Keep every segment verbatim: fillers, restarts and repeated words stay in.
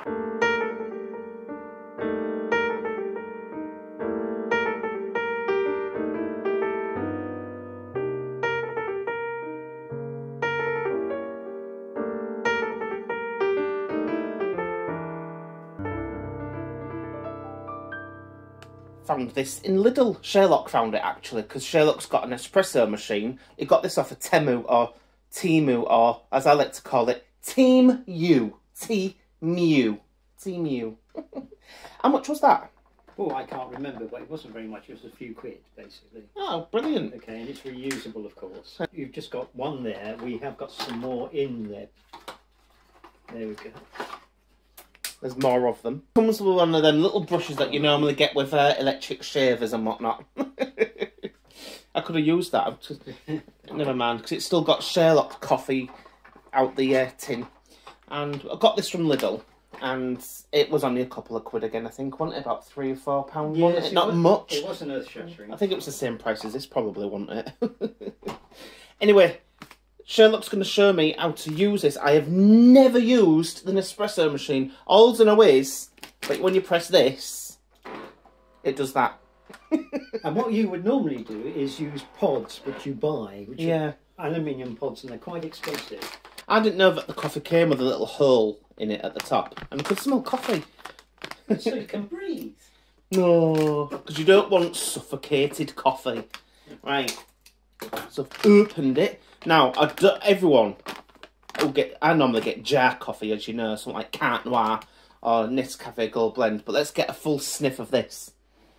Found this in Lidl. Sherlock found it actually, because Sherlock's got an espresso machine. He got this off of Temu, or Temu, or as I like to call it, Team U. T-Mew. Team U. How much was that? Oh, I can't remember, but it wasn't very much. It was a few quid, basically. Oh, brilliant. Okay, and it's reusable, of course. You've just got one there. We have got some more in there. There we go. There's more of them. Comes with one of them little brushes that you normally get with uh, electric shavers and whatnot. I could have used that. Just, never mind, because it's still got Sherlock coffee out the uh, tin. And I got this from Lidl, and it was only a couple of quid again, I think. Wasn't it about three or four pounds? Yes, wasn't it? Not was, much. It wasn't earth-shattering. I think it was the same price as this, probably, wasn't it? Anyway, Sherlock's going to show me how to use this. I have never used the Nespresso machine. All I know is, but when you press this, it does that. And what you would normally do is use pods, which you buy, which yeah. are aluminium pods, and they're quite expensive. I didn't know that the coffee came with a little hole in it at the top, and I could smell coffee. So you can breathe. No, because you don't want suffocated coffee. Right, so I've opened it. Now, I do, everyone will get, I normally get jar coffee, as you know, something like Carte Noir or Nescafe Gold Blend, but let's get a full sniff of this.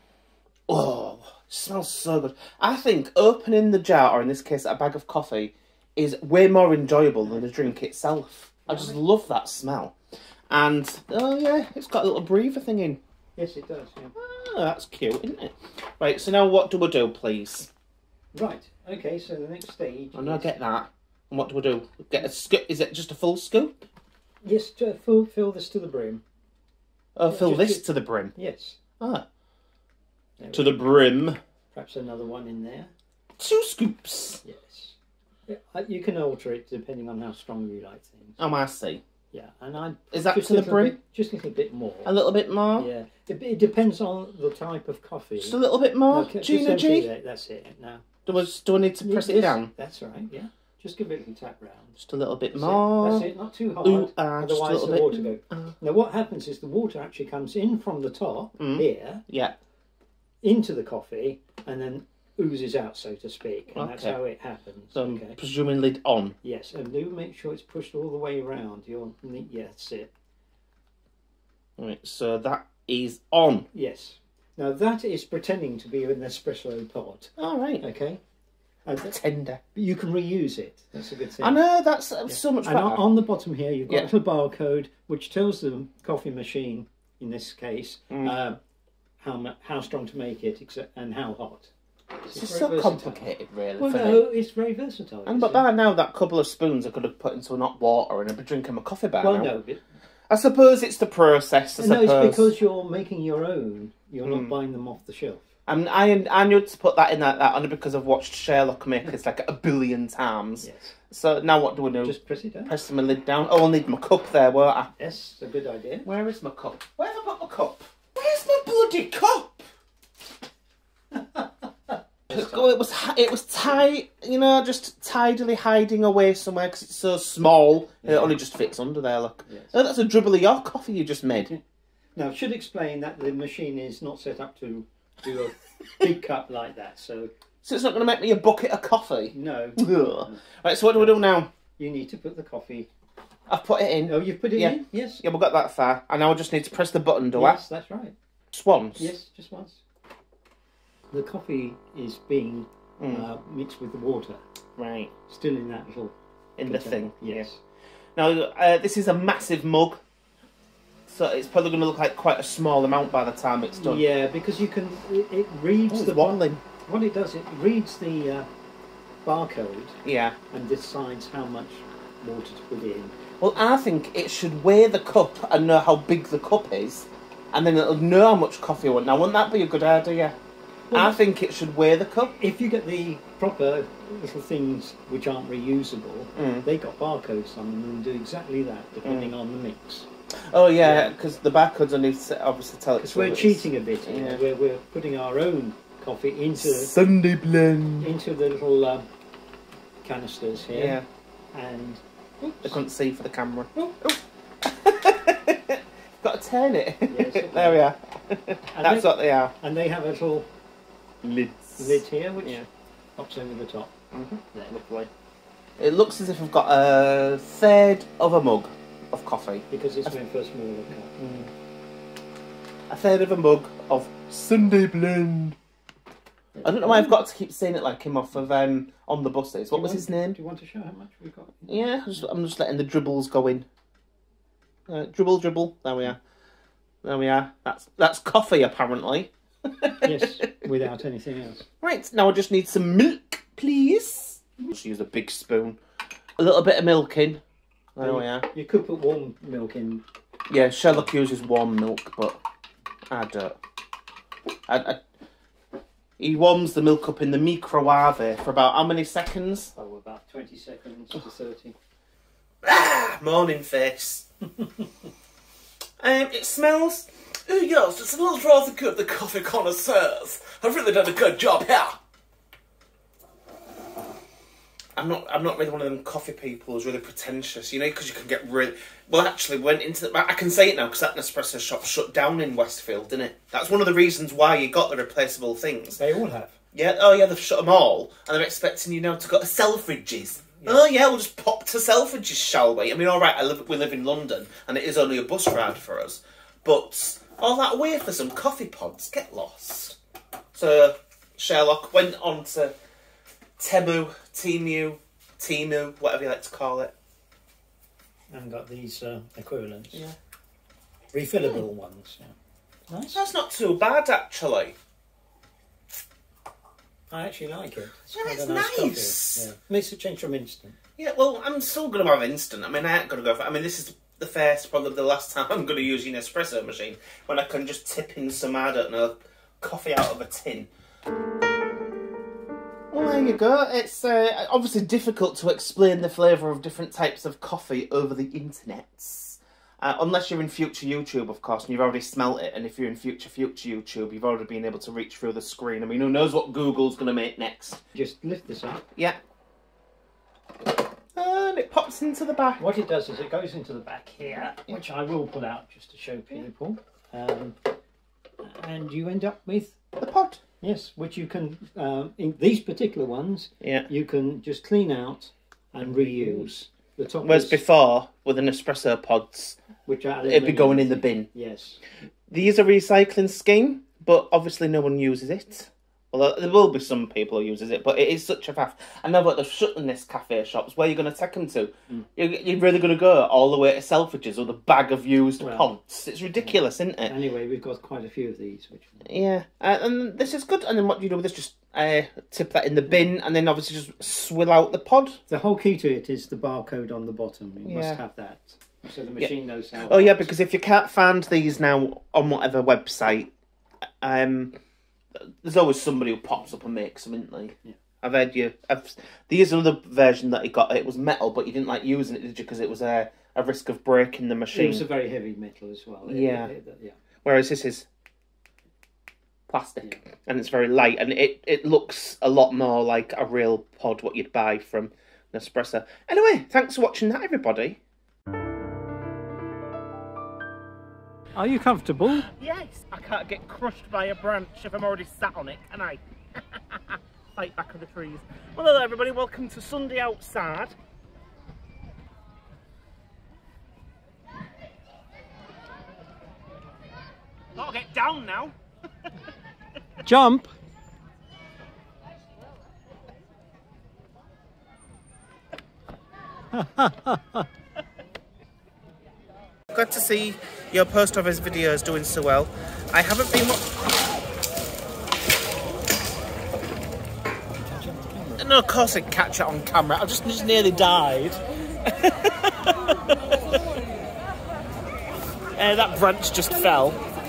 Oh, it smells so good. I think opening the jar, or in this case a bag of coffee, is way more enjoyable than the drink itself. I just love that smell. And, oh yeah, it's got a little breather thing in. Yes, it does, yeah. Oh, that's cute, isn't it? Right, so now what do we do, please? Right, okay, so the next stage... I know, is... get that. And what do we do? Get a scoop? Is it just a full scoop? Yes, to fill, fill this to the brim. Oh, fill just, this just... to the brim? Yes. Ah. To the brim. Perhaps another one in there. Two scoops. Yes. Yeah, you can alter it depending on how strong you like things. Oh, I see. Yeah, and I is that to the brim? Bit, just a little bit more. A little bit more. Yeah, it, it depends on the type of coffee. Just a little bit more. Okay, Gina G. That, that's it. Now, do I, do I need to press yes, it down? That's right. Yeah, just give it a little tap round. Just a little bit that's more. It. That's it. Not too hard. Ooh, uh, otherwise, the bit. water goes. Uh. Now, what happens is the water actually comes in from the top mm. here. Yeah. Into the coffee, and then oozes out, so to speak, and okay. that's how it happens. So okay. I'm presuming lid on. Yes, and do make sure it's pushed all the way around. You're, yeah, that's it. Right, so that is on. Yes. Now that is pretending to be an espresso pod. All right. Okay. Uh, Pretender. But you can reuse it. That's a good thing. I know, that's yeah. so much and better. on, on the bottom here, you've got yeah. a little barcode which tells the coffee machine, in this case, mm. uh, how how strong to make it and how hot. It's, it's so versatile. Complicated, really. Well, for no, me. it's very versatile. And but by now, that couple of spoons I could have put into hot water and I'd be drinking my coffee by well, now. no. But... I suppose it's the process. I no, suppose. it's because you're making your own. You're mm. not buying them off the shelf. And I I knew to put that in like that only because I've watched Sherlock make this like a billion times. Yes. So now what do I do? Just press it down. Press my lid down. Oh, I'll need my cup there, won't I? Yes, a good idea. Where is my cup? Where have I got my cup? Where's my bloody cup? Oh, it was it was tight, you know, just tidily hiding away somewhere because it's so small. Yeah. It only just fits under there. Look, yes. Oh, that's a dribble of your coffee you just made. Now, I should explain that the machine is not set up to do a big cup like that, so... So it's not going to make me a bucket of coffee? No. no. Right, so what do we do now? You need to put the coffee... I've put it in. Oh, you've put it yeah. in? Yes. Yeah, we've got that far. And now I just need to press the button, do yes, I? Yes, that's right. Just once? Yes, just once. The coffee is being mm. uh, mixed with the water. Right. Still in that little... In container. the thing. Yes. Now, uh, this is a massive mug. So it's probably going to look like quite a small amount by the time it's done. Yeah, because you can... It, it reads oh, the... One what it does, it reads the uh, barcode. Yeah. And decides how much water to put in. Well, I think it should weigh the cup and know how big the cup is. And then it'll know how much coffee you want. Now, wouldn't that be a good idea? Well, I think it should weigh the cup. If you get the proper little things which aren't reusable, mm. they got barcodes on them and do exactly that, depending mm. on the mix. Oh yeah, because the barcodes on it obviously tell it. Because we're cheating a bit. You know? Yeah. We're we're putting our own coffee into Sunday blend into the little uh, canisters here. Yeah. And oops. I couldn't see for the camera. Oh. Got to turn it. Yes, there we are. That's they, what they are. And they have a little lids lid here, which yeah. pops over the top. Mm-hmm. There. Lovely. It looks as if we've got a third of a mug of coffee. Because it's my first smaller cup. Mm. A third of a mug of Sunday blend. I don't know why I've got to keep saying it like him off of um, On the Buses. What was want, his name? Do you want to show how much we've got? Yeah, I'm just, I'm just letting the dribbles go in. Uh, dribble, dribble. There we are. There we are. That's that's coffee, apparently. Yes, without anything else. Right, now I just need some milk, please. Just use a big spoon. A little bit of milk in. There you, we are. You could put warm milk in. Yeah, Sherlock uses warm milk, but I don't. I, I, he warms the milk up in the microwave for about how many seconds? Oh, about twenty seconds to thirty. Ah, morning face. um, it smells. Oh yes, it smells rather good, the coffee connoisseurs. I've really done a good job here. I'm not. I'm not really one of them coffee people who's really pretentious, you know, because you can get really. Well, actually, went into. The, I can say it now because that Nespresso shop shut down in Westfield, didn't it? That's one of the reasons why you got the replaceable things. They all have. Yeah. Oh, yeah. They've shut them all, and they're expecting you now to go to Selfridges. Yeah. Oh, yeah. We'll just pop to Selfridges, shall we? I mean, all right. I live. We live in London, and it is only a bus ride for us, but all that way for some coffee pods, get lost. So Sherlock went on to Temu, Temu, Temu, whatever you like to call it. And got these uh, equivalents. Yeah. Refillable mm. ones. Yeah. Nice. That's not too bad, actually. I actually like it. It's yeah, quite it's a nice. nice. Coffee. Yeah. Makes a change from instant. Yeah, well, I'm still going to have instant. I mean, I ain't going to go for... I mean, this is the first, probably the last time I'm going to use an espresso machine, when I can just tip in some, I don't know, coffee out of a tin. Well, there you go. It's uh, obviously difficult to explain the flavour of different types of coffee over the internet. Uh, unless you're in future YouTube, of course, and you've already smelt it. And if you're in future future YouTube, you've already been able to reach through the screen. I mean, who knows what Google's going to make next. Just lift this up. Yeah. And it pops into the back. What it does is it goes into the back here, which I will pull out just to show people. Um, and you end up with... the pod. Yes, which you can, um, in these particular ones, yeah, you can just clean out and reuse. The top Whereas is, before, with the Nespresso pods, which are it'd be going in the bin. Yes. They use a recycling scheme, but obviously no one uses it. Well, there will be some people who uses it, but it is such a faff. And now that they've shut the Nescafe shops, where are you going to take them to? Mm. You're, you're really going to go all the way to Selfridges with a bag of used well, pods? It's ridiculous, isn't it? Anyway, we've got quite a few of these. Which... Yeah, uh, and this is good. And then what do you do with this? Just uh, tip that in the bin, and then obviously just swill out the pod. The whole key to it is the barcode on the bottom. You yeah. must have that, so the machine yeah. knows how. Oh yeah, because if you can't find these now on whatever website, um. there's always somebody who pops up and makes them, isn't there? Yeah. I've heard you. I've, there's another version that he got. It was metal, but you didn't like using it, did you? Because it was a, a risk of breaking the machine. It was a very heavy metal as well. Yeah. It, it, yeah. Whereas this is plastic, yeah. and it's very light, and it, it looks a lot more like a real pod, what you'd buy from Nespresso. Anyway, thanks for watching that, everybody. Are you comfortable? Yes. I can't get crushed by a branch if I'm already sat on it, can I? Fight back of the trees. Well, hello everybody, welcome to Sunday Outside. Gotta get down now. Jump. Glad to see your post office videos doing so well. I haven't been... No, of course I'd catch it on camera. I just, just nearly died. uh, that branch just fell.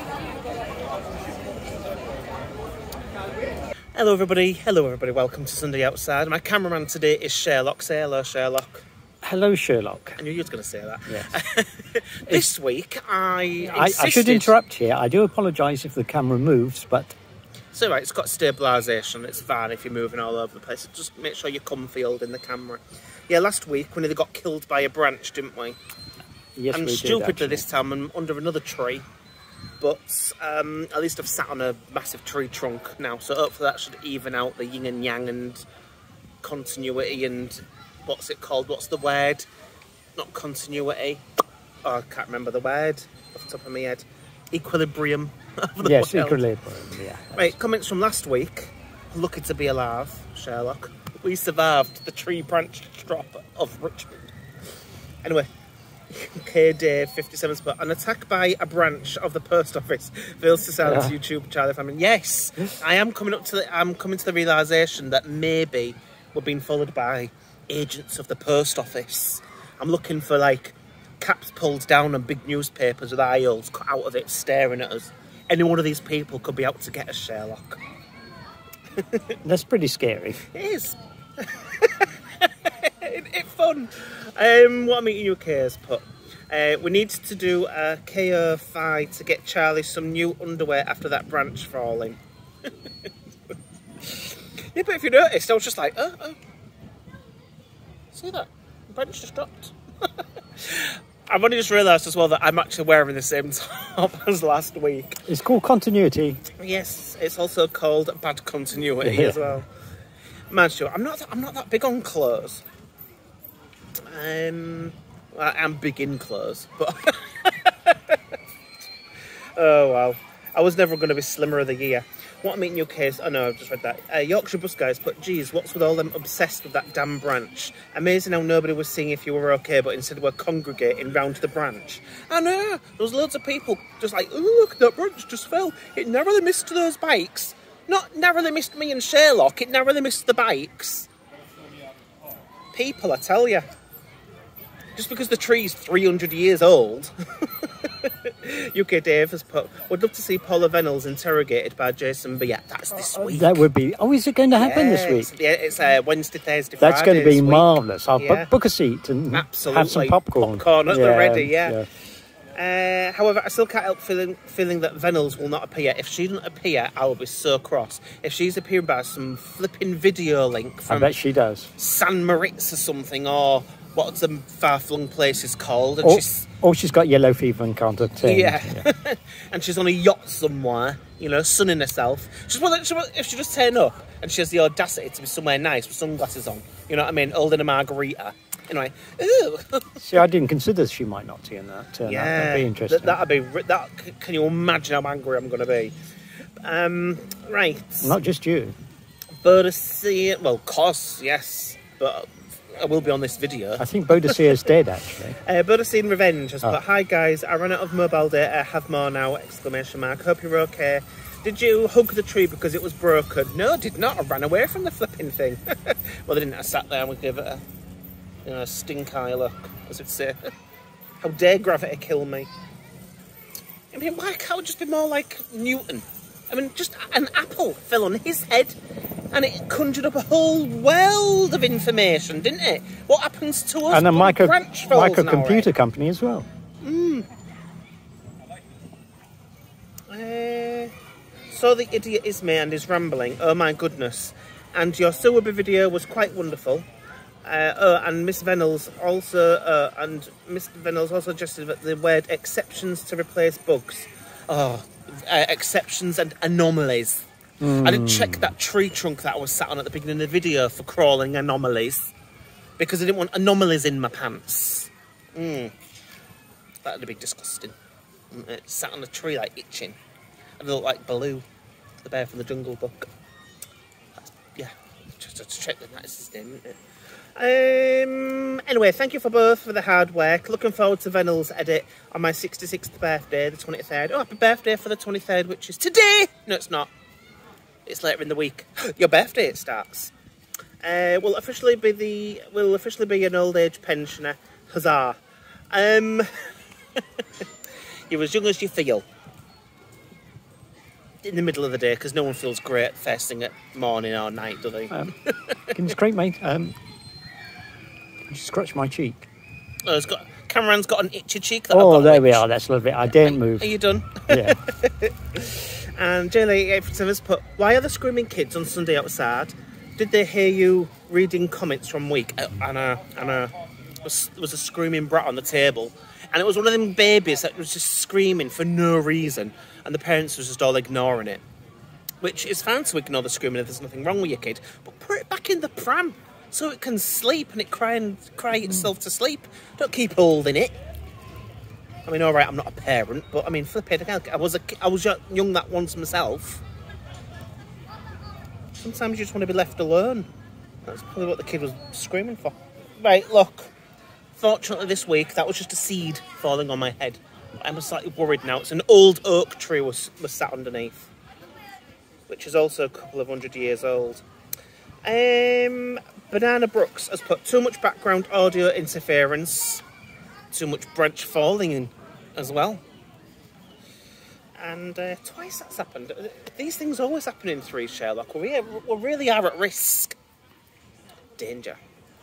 Hello everybody, hello everybody, welcome to Sunday Outside. My cameraman today is Sherlock. Say hello, Sherlock. hello, Sherlock. I knew you was going to say that. Yes. This week, I I, insisted... I should interrupt here. I do apologise if the camera moves, but... So, right, it's got stabilisation. It's fine if you're moving all over the place. Just make sure you're comfy holding the camera. Yeah, last week, when they got killed by a branch, didn't we? Yes, and we stupidly did, this time, I'm under another tree. But um, at least I've sat on a massive tree trunk now, so hopefully that should even out the yin and yang and continuity and... What's it called? What's the word? Not continuity. Oh, I can't remember the word off the top of my head. Equilibrium. Yes, equilibrium, yeah. Right, comments from last week. Lucky to be alive, Sherlock. We survived the tree branch drop of Richmond. Anyway, K Dave fifty-seven spot. An attack by a branch of the post office fails to silence Yeah. YouTube Charlie Family. Yes, I am coming up to the. I'm coming to the realization that maybe we're being followed by agents of the post office. I'm looking for like caps pulled down and big newspapers with eye holes cut out of it, staring at us. Any one of these people could be out to get us, Sherlock. That's pretty scary. It is. it, it's fun. Um, what I'm eating U K has put. Uh, we need to do a K O five to get Charlie some new underwear after that branch falling. Yeah, but if you noticed, I was just like, oh, oh. See that? The branch just dropped. I've only just realised as well that I'm actually wearing the same top as last week. It's called continuity. Yes, it's also called bad continuity Yeah. as well. Man, sure, I'm not. I'm not that big on clothes. Um, I am big in clothes, but oh well. I was never going to be Slimmer of the Year. What I'm eating U K is... Oh no, I've just read that. Uh, Yorkshire bus guys put, geez, what's with all them obsessed with that damn branch? Amazing how nobody was seeing if you were okay, but instead were congregating round the branch. I know, there was loads of people just like, oh, look, that branch just fell. It narrowly missed those bikes. Not narrowly missed me and Sherlock, it narrowly missed the bikes. People, I tell you. Just because the tree's three hundred years old. U K Dave has put, would love to see Paula Venables interrogated by Jason, but yeah, that's this week. That would be... Oh, is it going to happen Yeah, this week? It's, yeah, it's uh, Wednesday, Thursday, That's Friday going to be this week. marvellous. I'll Yeah. book, book a seat and Absolutely. have some popcorn. Popcorn at the ready, yeah. yeah. Uh, however, I still can't help feeling feeling that Venables will not appear. If she doesn't appear, I will be so cross. If she's appeared by some flipping video link I from bet she does. San Moritz or something, or what's the far-flung place is called, and Or, she's or she's got yellow fever and can't attend. yeah, and she's on a yacht somewhere, you know, sunning herself. She's well, she, if she just turn up and she has the audacity to be somewhere nice with sunglasses on, you know what I mean, holding a margarita. Anyway, ew. See, I didn't consider she might not turn that. Turn yeah, that. That'd be interesting. That, that'd be ri- that. Can you imagine how angry I'm going to be? Um, right. Not just you. Bodicea, well, of course, yes, but I will be on this video. I think Boadicea's dead, actually. Uh, Bodicea Revenge has Oh. put, hi guys, I ran out of mobile data, I have more now, exclamation mark, hope you're okay. Did you hug the tree because it was broken? No, I did not, I ran away from the flipping thing. Well, they didn't, I sat there and we gave it a, you know, a stink eye look, as it'd say. How dare gravity kill me? I mean, why can't it just be more like Newton? I mean, just an apple fell on his head and it conjured up a whole world of information, didn't it? What happens to us And a when micro, branch falls in our microcomputer head? company as well. Mm. Uh, saw the idiot Ismay and his rambling. Oh my goodness. And your Suwabi video was quite wonderful. Uh, oh, and Miss Venables also, uh, and Miss Venables also suggested that the word exceptions to replace bugs. Oh, uh, exceptions and anomalies. Mm. I didn't check that tree trunk that I was sat on at the beginning of the video for crawling anomalies because I didn't want anomalies in my pants. Mm. That'd be disgusting. It sat on a tree like itching. I look like Baloo, the bear from the Jungle Book. That's, yeah, just to check that that's his name, isn't it? Um, anyway, thank you for both for the hard work. Looking forward to Venables' edit on my sixty-sixth birthday, the twenty-third. Oh, happy birthday for the twenty-third, which is today! No, it's not. It's later in the week. Your birthday it starts. Uh, will officially be the will officially be an old age pensioner. Huzzah! Um, you're as young as you feel. In the middle of the day, because no one feels great first thing at morning or night, do they? Um, goodness great, mate. Um, Could you scratch my cheek? Oh, it's got Cameron's got an itchy cheek. That Oh, I've got there we itch. are. That's lovely. I daren't Are move. you done? Yeah. And Jaylee has put, why are the screaming kids on Sunday outside? Did they hear you reading comments from week? Uh, and a, and a, was, there was a screaming brat on the table. And it was one of them babies that was just screaming for no reason. And the parents was just all ignoring it. Which is fine to ignore the screaming if there's nothing wrong with your kid. But put it back in the pram so it can sleep and it cry, and cry itself to sleep. Don't keep holding it. I mean, all right, I'm not a parent, but I mean, flip it. I was a, I was young that once myself. Sometimes you just want to be left alone. That's probably what the kid was screaming for. Right, look. Fortunately, this week that was just a seed falling on my head. I'm slightly worried now. It's an old oak tree was was sat underneath, which is also a couple of hundred years old. Um, Banana Brooks has put too much background audio interference. Too much branch falling in as well. And uh, twice that's happened. These things always happen in three, Sherlock. We, we really are at risk. Danger.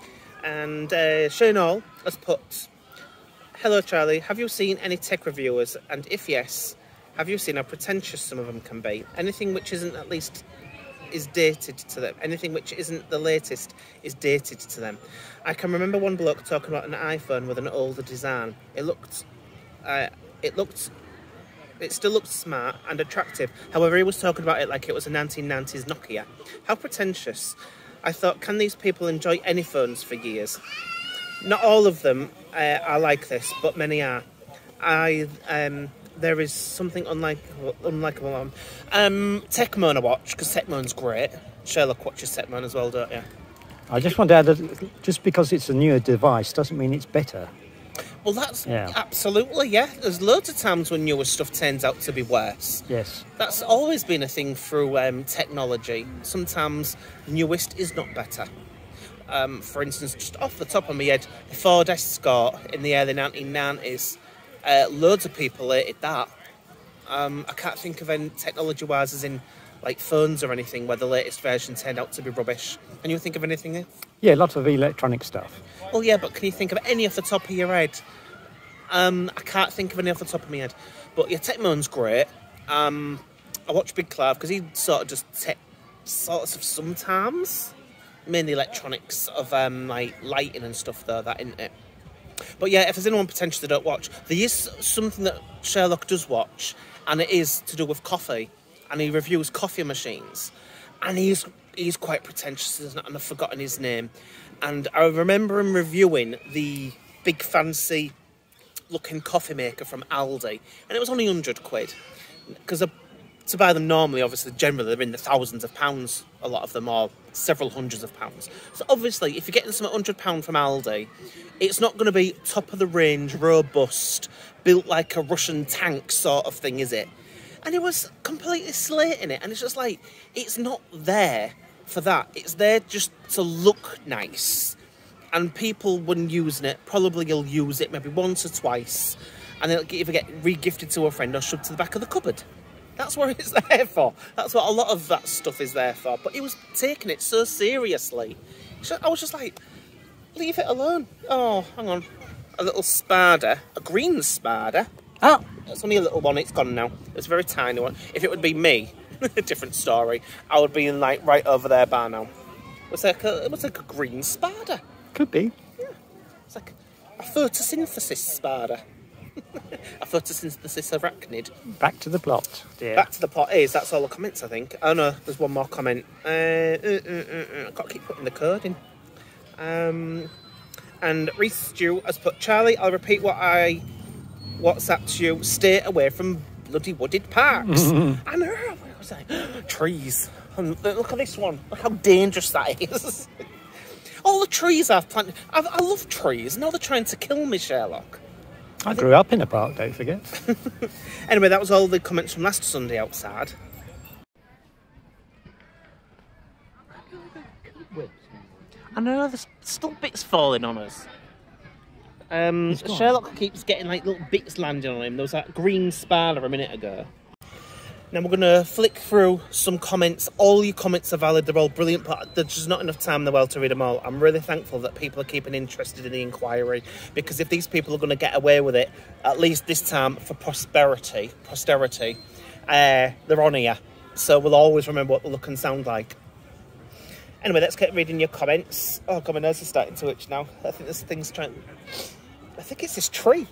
And uh, Shane Hall has put, hello Charlie, have you seen any tech reviewers? And if yes, have you seen how pretentious some of them can be? Anything which isn't at least is dated to them. Anything which isn't the latest is dated to them. I can remember one bloke talking about an iPhone with an older design. It looked, uh, it looked, it still looked smart and attractive. However, he was talking about it like it was a nineteen nineties Nokia. How pretentious. I thought, can these people enjoy any phones for years? Not all of them uh, are like this, but many are. I, um, there is something unlikable, unlikable on um, Techmoan I watch, because Techmoan's great. Sherlock watches Techmoan as well, don't you? I just want to add that just because it's a newer device doesn't mean it's better. Well, that's Yeah. absolutely, yeah. There's loads of times when newer stuff turns out to be worse. Yes. That's always been a thing through um, technology. Sometimes newest is not better. Um, for instance, just off the top of my head, the Ford Escort in the early nineteen nineties, uh, loads of people hated that. Um, I can't think of any technology-wise as in like phones or anything where the latest version turned out to be rubbish. Can you think of anything else? Yeah, lots of electronic stuff. Well, yeah, but can you think of any off the top of your head? Um, I can't think of any off the top of my head. But yeah, Techmoan's great. Um, I watch Big Cloud because he sort of just tech sorts of sometimes. Mainly electronics of um, like lighting and stuff though, that isn't it? But yeah, if there's anyone potentially don't watch, there is something that Sherlock does watch, and it is to do with coffee. And he reviews coffee machines. And he's he's quite pretentious, isn't it? And I've forgotten his name. And I remember him reviewing the big fancy looking coffee maker from Aldi. And it was only one hundred quid. Because to buy them normally, obviously, generally, they're in the thousands of pounds, a lot of them, or several hundreds of pounds. So obviously, if you're getting some one hundred pounds from Aldi, it's not going to be top of the range, robust, built like a Russian tank sort of thing, is it? And he was completely slating it. And it's just like, it's not there for that. It's there just to look nice. And people, when using it, probably you'll use it maybe once or twice. And it'll either get re-gifted to a friend or shoved to the back of the cupboard. That's what it's there for. That's what a lot of that stuff is there for. But he was taking it so seriously. I was just like, leave it alone. Oh, hang on. A little spada. A green spada. Oh, It's only a little one, it's gone now. It's a very tiny one. If it would be me, a different story, I would be in like right over there by now. It's like a, it was like a green spada. could be. Yeah. It's like a photosynthesis spada. A photosynthesis arachnid. Back to the plot, dear. Back to the plot is, that's all the comments, I think. Oh no, there's one more comment. Uh, uh, uh, uh, uh, I've got to keep putting the code in. Um, and Reese Stew has put, Charlie, I'll repeat what I WhatsApped you, stay away from bloody wooded parks. I know, what was I? Trees. And look at this one. Look how dangerous that is. All the trees I've planted. I, I love trees. Now they're trying to kill me, Sherlock. I grew up in a park, don't forget. Anyway, that was all the comments from last Sunday outside. I know, there's still bits falling on us. Um, gone. Sherlock keeps getting like little bits landing on him. There was that green spada a minute ago. Now we're going to flick through some comments. All your comments are valid, they're all brilliant, but there's just not enough time in the world to read them all. I'm really thankful that people are keeping interested in the inquiry, because if these people are going to get away with it, at least this time for prosperity, posterity, uh, they're on here. So we'll always remember what they look and sound like. Anyway, let's get reading your comments. Oh God, my nose is starting to itch now. I think this thing's trying... I think it's this tree.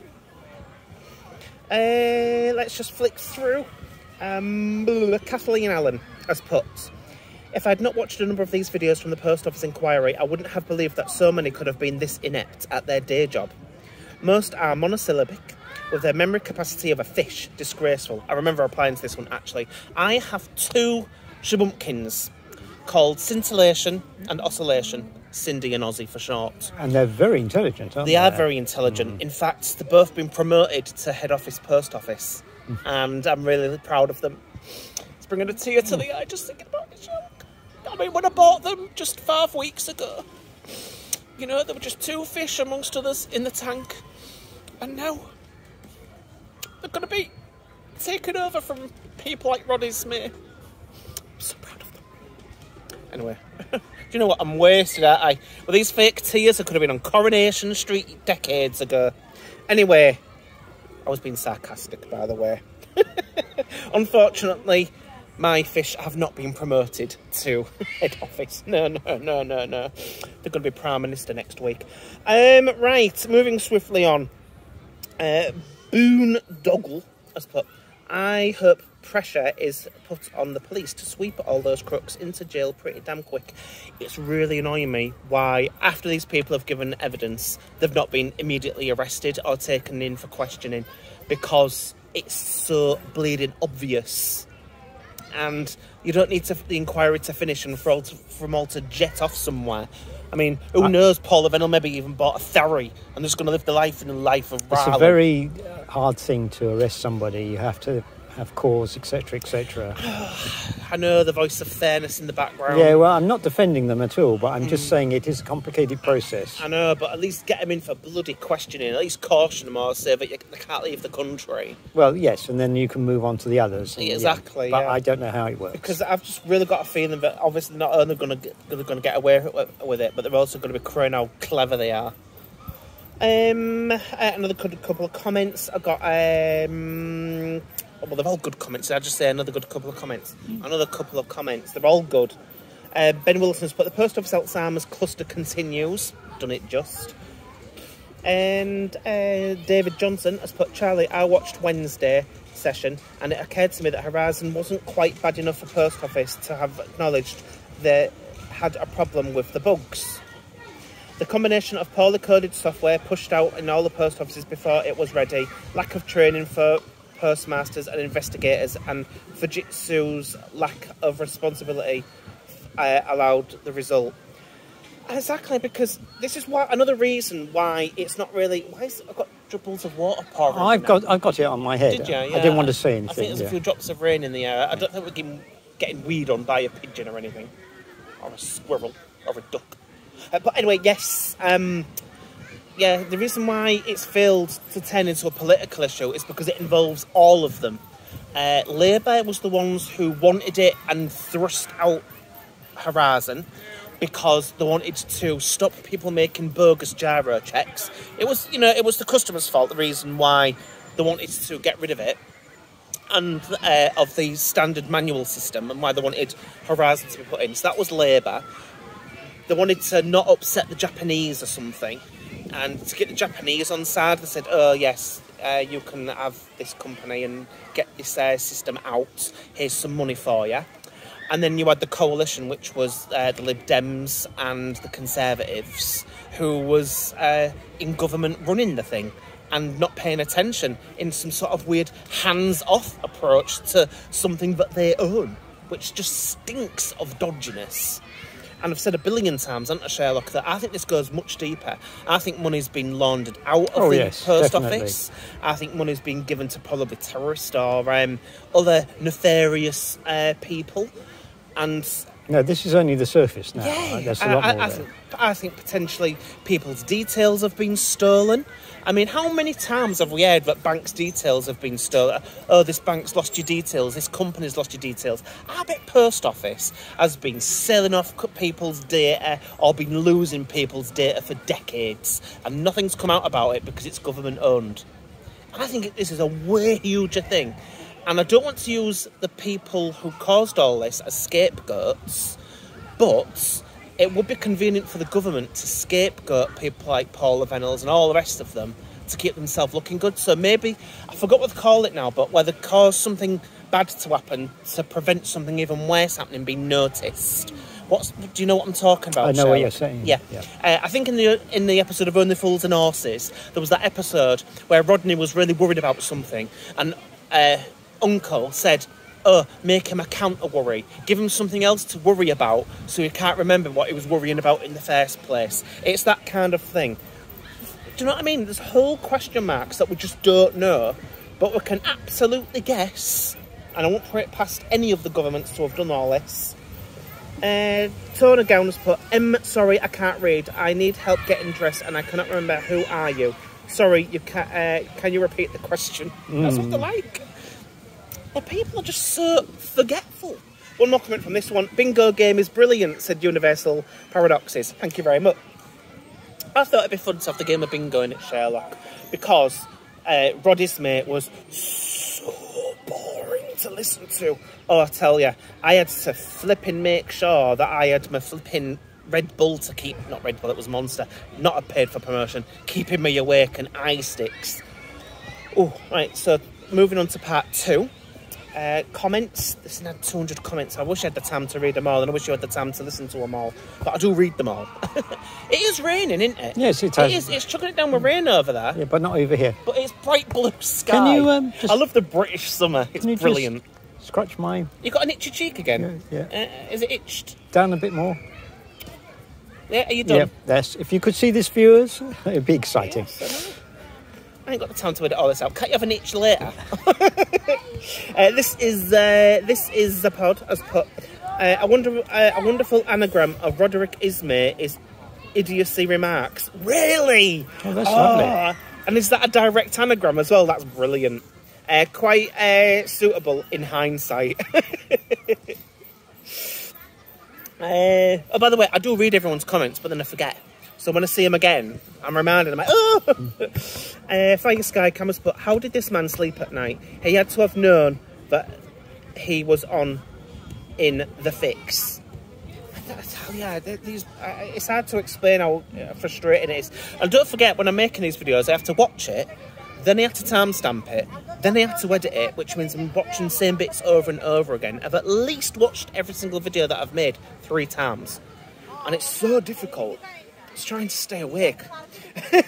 Uh, let's just flick through. Um, Kathleen Allen has put, if I had not watched a number of these videos from the post office inquiry, I wouldn't have believed that so many could have been this inept at their day job. Most are monosyllabic, with their memory capacity of a fish. Disgraceful. I remember applying to this one, actually. I have two shabumpkins called Scintillation and Oscillation. Cindy and Aussie for short. And they're very intelligent, aren't they? They are very intelligent. Mm. In fact, they've both been promoted to head office post office. And I'm really proud of them. It's bringing a tear to the eye just thinking about the joke. I mean, when I bought them just five weeks ago, you know, there were just two fish amongst others in the tank. And now they're going to be taken over from people like Roddy Smith. I'm so proud of them. Anyway, do you know what? I'm wasted, aren't I? Well, these fake tears, I could have been on Coronation Street decades ago. Anyway, I was being sarcastic, by the way. Unfortunately, my fish have not been promoted to head office. No, no, no, no, no. They're going to be Prime Minister next week. Um, right, moving swiftly on. Uh, Boone Doggle has put, I hope pressure is put on the police to sweep all those crooks into jail pretty damn quick. It's really annoying me why, after these people have given evidence, they've not been immediately arrested or taken in for questioning, because it's so bleeding obvious. And you don't need to, the inquiry to finish and for all to, for them all to jet off somewhere. I mean, who I, knows, Paul Venel maybe even bought a ferry and just going to live the life in a life of It's Raleigh. a very hard thing to arrest somebody. You have to have cause, et cetera, et cetera. I know, the voice of fairness in the background. Yeah, well, I'm not defending them at all, but I'm mm. just saying it is a complicated process. I know, but at least get them in for bloody questioning. At least caution them or say that you, they can't leave the country. Well, yes, and then you can move on to the others. And, exactly, yeah. But yeah. I don't know how it works. Because I've just really got a feeling that obviously not only going to going to get away with it, but they're also going to be crowing how clever they are. Um, uh, another couple of comments. I got um. Well, they're all good comments. I'll just say another good couple of comments. Mm. Another couple of comments. They're all good. Uh, Ben Wilson's put, the post office Alzheimer's cluster continues. Done it just. And uh, David Johnson has put, Charlie, I watched Wednesday session and it occurred to me that Horizon wasn't quite bad enough for post office to have acknowledged they had a problem with the bugs. The combination of poorly coded software pushed out in all the post offices before it was ready, lack of training for postmasters and investigators, and Fujitsu's lack of responsibility uh, allowed the result. Exactly, because this is why another reason why it's not really. Why is I've got dribbles of water pouring? I've got I've got it on my head. Did you? Yeah. I didn't want to say anything. I think there's yeah. a few drops of rain in the air. I don't think we're getting, getting weed on by a pigeon or anything, or a squirrel or a duck. Uh, but anyway, yes. Um, Yeah, the reason why it's failed to turn into a political issue is because it involves all of them. Uh, Labour was the ones who wanted it and thrust out Horizon because they wanted to stop people making bogus gyro checks. It was, you know, it was the customer's fault, the reason why they wanted to get rid of it, and uh, of the standard manual system, and why they wanted Horizon to be put in. So that was Labour. They wanted to not upset the Japanese or something. And to get the Japanese on side, they said, oh, yes, uh, you can have this company and get this uh, system out. Here's some money for you. And then you had the coalition, which was uh, the Lib Dems and the Conservatives, who was uh, in government running the thing and not paying attention in some sort of weird hands-off approach to something that they own, which just stinks of dodginess. And I've said a billion times, haven't I, Sherlock, that I think this goes much deeper. I think money's been laundered out of oh, the yes, post definitely. office. I think money's been given to probably terrorists or um, other nefarious uh, people. And No, this is only the surface now. Yeah, Right? There's a I, lot I, more I, there. think, I think potentially people's details have been stolen. I mean, how many times have we heard that banks' details have been stolen? Oh, this bank's lost your details, this company's lost your details. I bet Post Office has been selling off people's data or been losing people's data for decades, and nothing's come out about it because it's government owned. I think this is a way huger thing. And I don't want to use the people who caused all this as scapegoats, but it would be convenient for the government to scapegoat people like Paul Venels and all the rest of them to keep themselves looking good. So maybe, I forgot what they call it now, but where they cause something bad to happen to prevent something even worse happening being noticed. What's, do you know what I'm talking about? I know Charlotte? what you're saying. Yeah. yeah. Uh, I think in the in the episode of Only Fools and Horses, there was that episode where Rodney was really worried about something, and uh, Uncle said, oh, make him a counter-worry. Give him something else to worry about so he can't remember what he was worrying about in the first place. It's that kind of thing. Do you know what I mean? There's whole question marks that we just don't know, but we can absolutely guess, and I won't put it past any of the governments to have done all this. Uh, Tona Gown has put, M, sorry, I can't read. I need help getting dressed and I cannot remember. Who are you? Sorry, you can, uh, can you repeat the question? Mm. That's what they're like. Well, people are just so forgetful. One more comment from this one. Bingo game is brilliant, said Universal Paradoxes. Thank you very much. I thought it'd be fun to have the game of bingo in it, Sherlock, because uh, Rod Ismay was so boring to listen to. Oh, I tell you, I had to flipping make sure that I had my flipping Red Bull to keep, not Red Bull, it was Monster, not a paid for promotion, keeping me awake and eye sticks. Oh, right, so moving on to part two. Uh, comments. This had two hundred comments. I wish I had the time to read them all, and I wish you had the time to listen to them all. But I do read them all. It is raining, isn't it? Yes, it has. It is. It's chucking it down with rain over there. Yeah, but not over here. But it's bright blue sky. Can you, um, just- I love the British summer. It's Can you just brilliant. Scratch my You got an itchy cheek again? Yeah, Uh, is it itched? down a bit more. Yeah, are you done? Yeah, that's. If you could see this, viewers, it'd be exciting. Yes, I ain't got the time to edit all this out. Can't you have an itch later? uh, this is uh, this is the pod as put. Uh, a wonder uh, a wonderful anagram of Roderick Ismay is idiocy remarks. Really? Oh, that's lovely. And is that a direct anagram as well? That's brilliant. Uh, quite uh, suitable in hindsight. uh, oh, by the way, I do read everyone's comments, but then I forget. So when I see him again, I'm reminded. I'm like, oh! uh, Fire Sky Cameras put, how did this man sleep at night? He had to have known that he was on in the fix. I tell you, these, uh, it's hard to explain how frustrating it is. And don't forget, when I'm making these videos, I have to watch it, then I have to timestamp it, then I have to edit it, which means I'm watching the same bits over and over again. I've at least watched every single video that I've made three times. And it's so difficult. Just trying to stay awake. uh,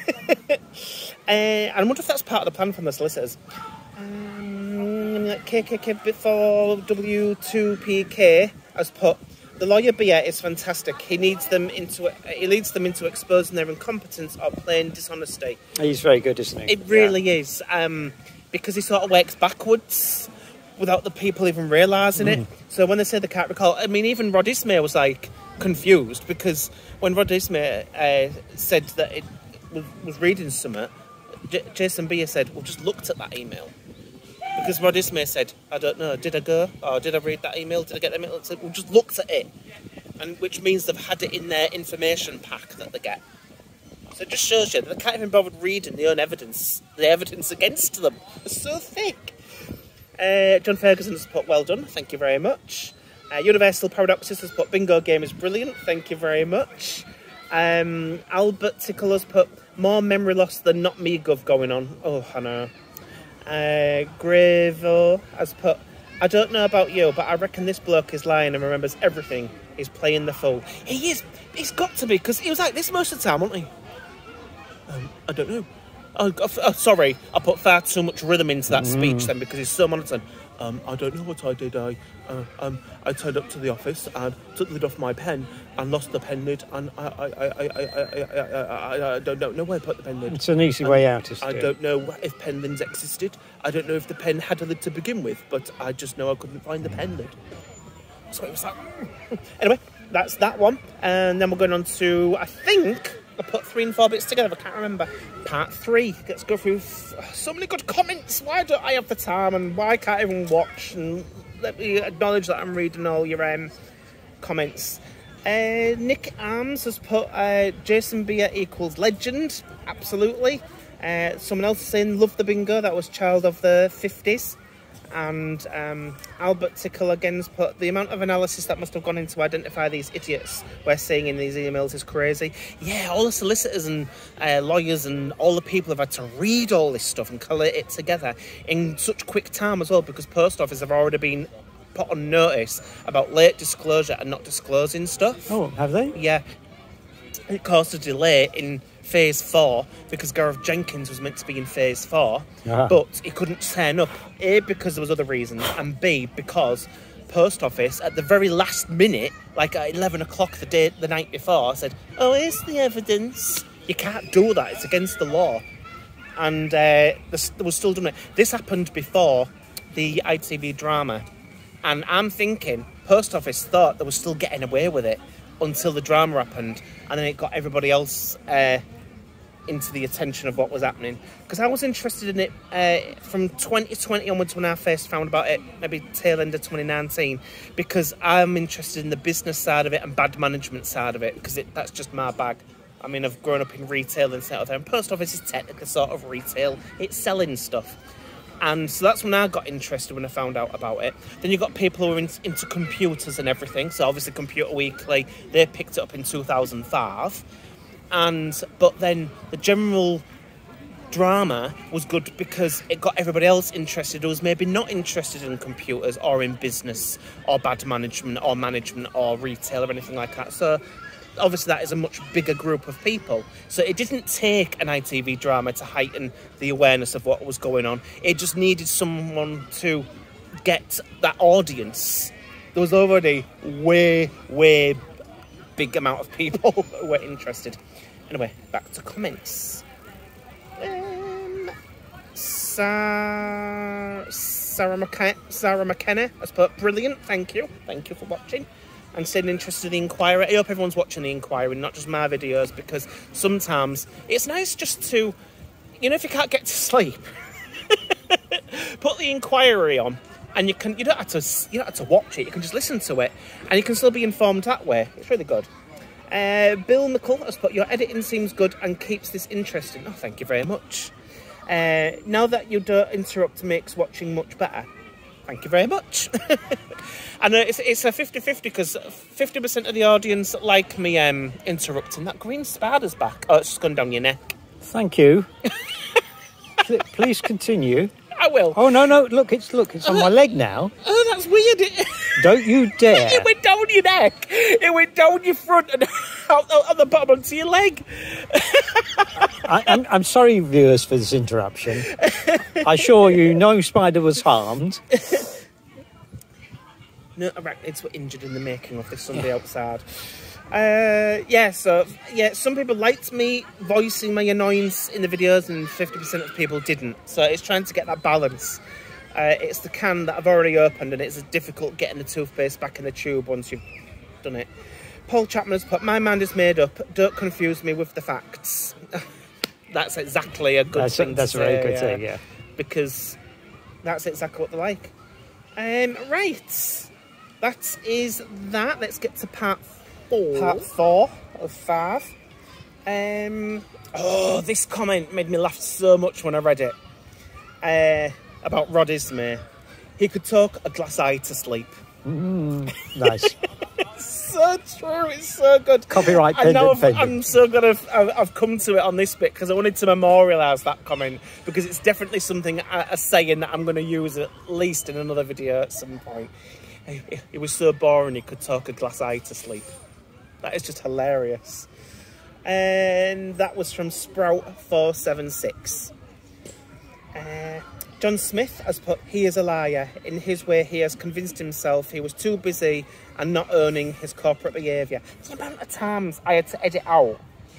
and I wonder if that's part of the plan from the solicitors. Um, K K K before W two P K has put, the lawyer Beer is fantastic. He needs them into he leads them into exposing their incompetence or plain dishonesty. He's very good, isn't he? It really yeah. is. Um, because he sort of works backwards without the people even realising mm. it. So when they say they can't recall, I mean, even Rod Ismay was like confused because when Rod Ismay uh, said that it was, was reading something, J Jason Beer said, well, just looked at that email. Because Rod Ismay said, I don't know, did I go? Or did I read that email? Did I get that email? Said, well, just looked at it. And which means they've had it in their information pack that they get. So it just shows you that they can't even bother reading the own evidence, the evidence against them. It's so thick. Uh, John Ferguson has put, well done, thank you very much. Uh, Universal Paradoxes has put, bingo game is brilliant, thank you very much. Um, Albert Tickle has put, more memory loss than not me gov going on. Oh, I know. Uh, Gravo has put, I don't know about you, but I reckon this bloke is lying and remembers everything. He's playing the fool. He is. He's got to be, because he was like this most of the time, wasn't he? Um, I don't know. Oh, oh, sorry, I put far too much rhythm into that mm. speech then because he's so monotone. Um, I don't know what I did. I uh, um, I turned up to the office and took the lid off my pen and lost the pen lid, and I I I I I I, I, I, I don't know where I put the pen lid. It's an easy way out. Isn't I it? don't know if pen lids existed. I don't know if the pen had a lid to begin with, but I just know I couldn't find the pen lid. So it was like... Anyway, that's that one. And then we're going on to, I think, I put three and four bits together, I can't remember. Part three. Let's go through so many good comments. Why don't I have the time and why can't I even watch? And let me acknowledge that I'm reading all your um, comments. Uh, Nick Arms has put uh, Jason Beer equals legend. Absolutely. Uh, someone else is saying love the bingo. That was child of the fifties. And um, Albert Tickle again has put the amount of analysis that must have gone into identify these idiots we're seeing in these emails is crazy. Yeah, all the solicitors and uh, lawyers and all the people have had to read all this stuff and collate it together in such quick time as well, because post office have already been put on notice about late disclosure and not disclosing stuff. Oh, have they? Yeah. It caused a delay in phase four because Gareth Jenkins was meant to be in phase four, Ah. but he couldn't turn up, A, because there was other reasons, and B, because post office at the very last minute, like at eleven o'clock the day the night before, said, oh, here's the evidence. You can't do that, it's against the law. And uh, they were still doing it. This happened before the I T V drama, and I'm thinking post office thought they were still getting away with it until the drama happened, and then it got everybody else uh, into the attention of what was happening. Because I was interested in it uh, from twenty twenty onwards when I first found about it, maybe tail end of twenty nineteen, because I'm interested in the business side of it and bad management side of it, because it, that's just my bag. I mean, I've grown up in retail and set out there, and post office is technically sort of retail. It's selling stuff. And so that's when I got interested when I found out about it. Then you've got people who are in, into computers and everything. So obviously Computer Weekly, they picked it up in two thousand five. And but then the general drama was good because it got everybody else interested who was maybe not interested in computers or in business or bad management or management or retail or anything like that. So obviously that is a much bigger group of people. So it didn't take an I T V drama to heighten the awareness of what was going on. It just needed someone to get that audience. There was already way, way big amount of people who were interested. Anyway, back to comments. Um, Sarah, Sarah, McKenna, Sarah McKenna has put, brilliant, thank you. Thank you for watching. And staying interested in the Inquiry. I hope everyone's watching the Inquiry, not just my videos, because sometimes it's nice just to, you know, if you can't get to sleep, put the Inquiry on, and you can you don't have to you don't have to watch it. You can just listen to it, and you can still be informed that way. It's really good. Uh, Bill McCull has put, your editing seems good and keeps this interesting. Oh, thank you very much. Uh, now that you don't interrupt makes watching much better. Thank you very much. And uh, it's, it's a fifty fifty because fifty percent of the audience like me um, interrupting. That green spider's back. Oh, it's just gone down your neck. Thank you. Pl- Please continue. I will. Oh, no, no, look, it's look, it's on my leg now. Oh, that's weird. Don't you dare. It went down your neck. It went down your front and out, out, out the bottom onto your leg. I, I'm, I'm sorry, viewers, for this interruption. I assure you, no spider was harmed. No arachnids were injured in the making of this Sunday outside. Uh, yeah, so, yeah, some people liked me voicing my annoyance in the videos and fifty percent of people didn't. So it's trying to get that balance. Uh, it's the can that I've already opened and it's difficult getting the toothpaste back in the tube once you've done it. Paul Chapman has put, my mind is made up. Don't confuse me with the facts. That's exactly a good that's thing a, That's to a very say, good yeah, thing, yeah. because that's exactly what they're like. Um, right. That is that. Let's get to part four. Part four of five. Um, oh, this comment made me laugh so much when I read it. Uh, about Rod Ismay. He could talk a glass eye to sleep. Mm, nice. So true, it's so good. Copyright I know I've, pending. I'm so glad I've, I've, I've come to it on this bit because I wanted to memorialise that comment because it's definitely something, a, a saying that I'm going to use at least in another video at some point. It, it was so boring he could talk a glass eye to sleep. That is just hilarious. And that was from Sprout four seven six. Uh, John Smith has put, he is a liar. In his way, he has convinced himself he was too busy and not owning his corporate behaviour. The amount of times I had to edit out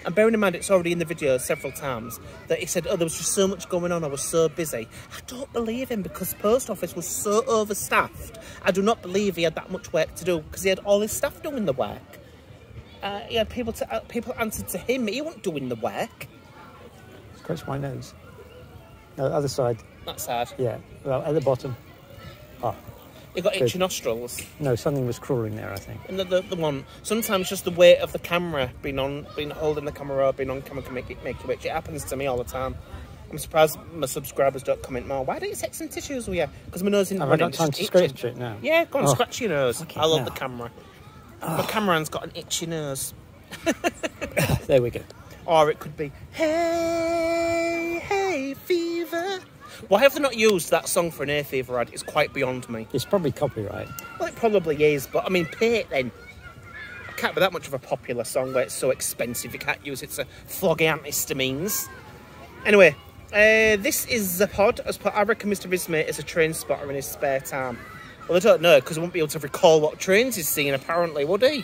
And bearing in mind it's already in the video several times, that he said, oh, there was just so much going on, I was so busy. I don't believe him, because the post office was so overstaffed. I do not believe he had that much work to do, because he had all his staff doing the work. Uh, he had people to uh, people answered to him. He wasn't doing the work. Scratch my nose. No, the other side. That's sad. Yeah, well, at the bottom. Ah, He got good. itchy nostrils. No, something was crawling there, I think. And the, the, the one, sometimes just the weight of the camera, being on, being holding the camera or being on camera can make it make you itch. It happens to me all the time. I'm surprised my subscribers don't comment more. Why don't you take some tissues with you? Because my nose isn't Have I running. got time it's to just itching. scratch it now? Yeah, go on, Oh. scratch your nose. Okay, I love now. the camera. My cameraman's got an itchy nose. There we go. Or it could be, hey, hey, fever. Why have they not used that song for an hay fever ad? It's quite beyond me. It's probably copyright. Well, it probably is, but I mean, pay it then. It can't be that much of a popular song where it's so expensive you can't use it to flog antihistamines. Anyway, uh, this is the pod. As per, I reckon Mister Rismay is a train spotter in his spare time. Well, I don't know, because I won't be able to recall what trains he's seen, apparently, would he?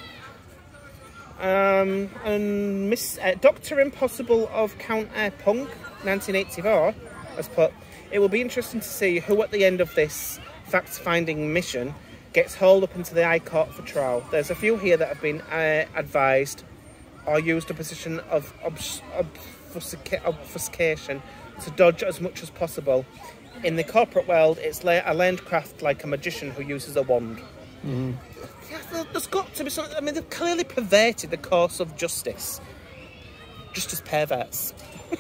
Um, and Miss uh, Doctor Impossible of Counterpunk, nineteen eighty-four, has put, it will be interesting to see who at the end of this fact-finding mission gets hauled up into the High Court for trial. There's a few here that have been uh, advised or used a position of obs obfusca obfuscation to dodge as much as possible. In the corporate world, it's a learned craft like a magician who uses a wand. Mm. Yeah, there's got to be something. I mean, they've clearly perverted the course of justice. Just as perverts.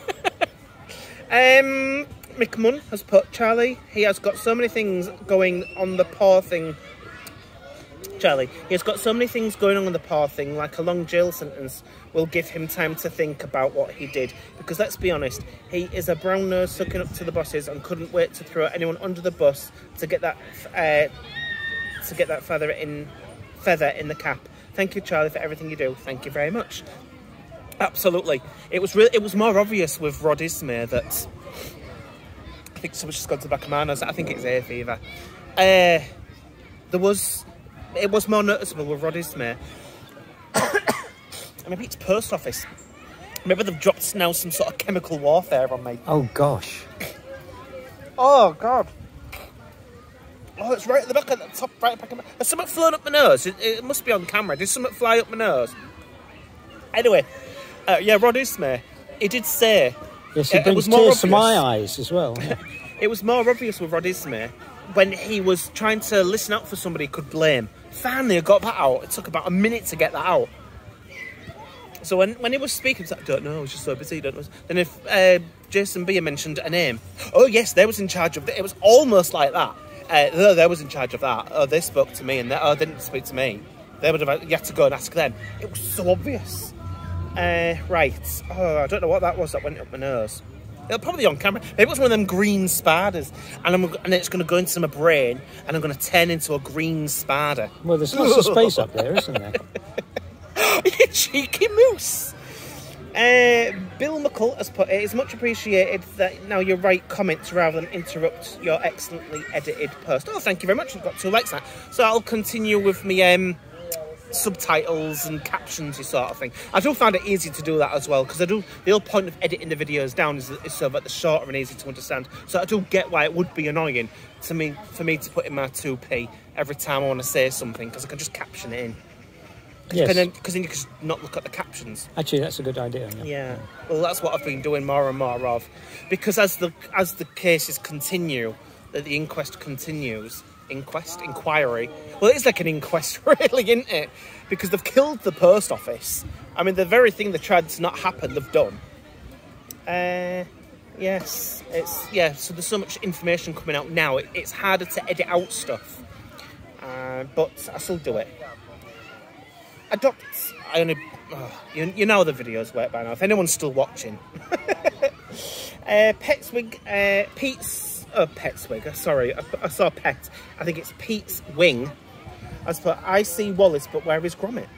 um, Mick Munn has put, Charlie, he has got so many things going on the paw thing. Charlie, he has got so many things going on with the paw thing, like a long jail sentence will give him time to think about what he did. Because let's be honest, he is a brown nose sucking up to the bosses and couldn't wait to throw anyone under the bus to get that uh, to get that feather in feather in the cap. Thank you, Charlie, for everything you do. Thank you very much. Absolutely, it was really, it was more obvious with Rod Ismay that I think someone's just gone to the back of my nose. I think it's hay fever. Uh, there was. It was more noticeable with Rod Ismay. Maybe it's post office. Maybe they've dropped now some sort of chemical warfare on me. Oh, gosh. Oh, God. Oh, it's right at the back of the top right back of my... Has something flown up my nose? It, it must be on camera. Did something fly up my nose? Anyway, uh, yeah, Rod Ismay, he did say... Yes, it it, brings it was more tears to obvious. my eyes as well. Yeah. It was more obvious with Rod Ismay when he was trying to listen out for somebody he could blame. Finally, I got that out. It took about a minute to get that out. So when, when he was speaking, I was like, I don't know, I was just so busy. Don't know. Then if uh, Jason Beer mentioned a name, oh yes, they was in charge of it. It was almost like that. Uh, oh, they was in charge of that. Oh, they spoke to me, and they, oh, they didn't speak to me. They would have, you had to go and ask them. It was so obvious. Uh, right. Oh, I don't know what that was that went up my nose. It'll probably be on camera. Maybe it was one of them green spiders, and I'm and it's going to go into my brain, and I'm going to turn into a green spider. Well, there's lots of space up there, isn't there? You cheeky moose. Uh, Bill McCull has put, it is much appreciated that now you write comments rather than interrupt your excellently edited post. Oh, thank you very much. I've got two likes now. So I'll continue with me um, subtitles and captions, sort of thing. I do find it easy to do that as well, because I do. The whole point of editing the videos down is, is so that they're shorter and easy to understand. So I do get why it would be annoying to me for me to put in my two p every time I want to say something, because I can just caption it in. Yes. Because then, then you can just not look at the captions. Actually, that's a good idea. Yeah. Yeah. Well, that's what I've been doing more and more of, because as the as the cases continue, that the inquest continues. Inquest, inquiry. Well, it's like an inquest, really, isn't it? Because they've killed the post office. I mean, the very thing they tried to not happen, they've done. Uh, yes, it's yeah. So there's so much information coming out now. It, it's harder to edit out stuff, uh, but I still do it. Adopt. I only. Oh, you, you know the videos work by now. If anyone's still watching. uh, Petswig. Uh, Pete's. Oh, Petswig. Sorry, I, I saw Pet. I think it's Pete's Wing. As per, I see Wallace, but where is Gromit?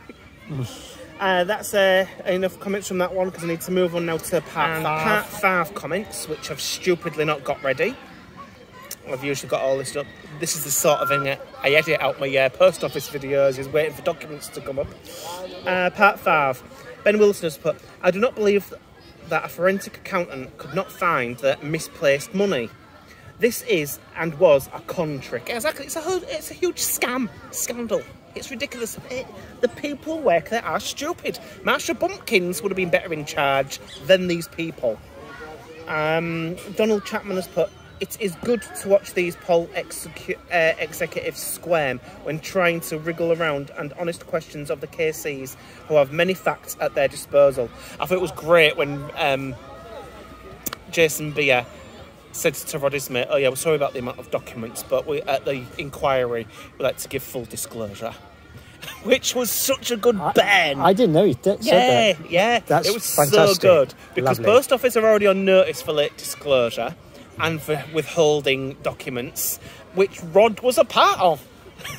uh, that's uh, enough comments from that one, because I need to move on now to part and five. Part five comments, which I've stupidly not got ready. I've usually got all this up. This is the sort of thing I edit out my uh, post office videos, is waiting for documents to come up. Uh, part five. Ben Wilson has put, I do not believe that a forensic accountant could not find the misplaced money. This is and was a con trick. Exactly, it's a whole, it's a huge scam, scandal. It's ridiculous. It, the people who work there are stupid. Marsha Bumpkins would have been better in charge than these people. Um, Donald Chapman has put, it is good to watch these poll execu uh, executives squirm when trying to wriggle around and honest questions of the K Cs who have many facts at their disposal. I thought it was great when um, Jason Beer said to Rod Ismay, oh yeah, we're sorry about the amount of documents, but we at the inquiry we like to give full disclosure. Which was such a good I, Ben. I didn't know he did, yeah, said that. Yeah, That's it was fantastic. so good. Because Lovely. Post Office are already on notice for late disclosure and for withholding documents, which Rod was a part of.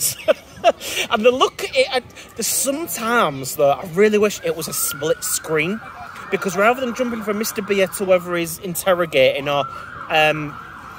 And the look at it, there's sometimes though, I really wish it was a split screen, because rather than jumping from Mister Beer to whoever is interrogating, or um,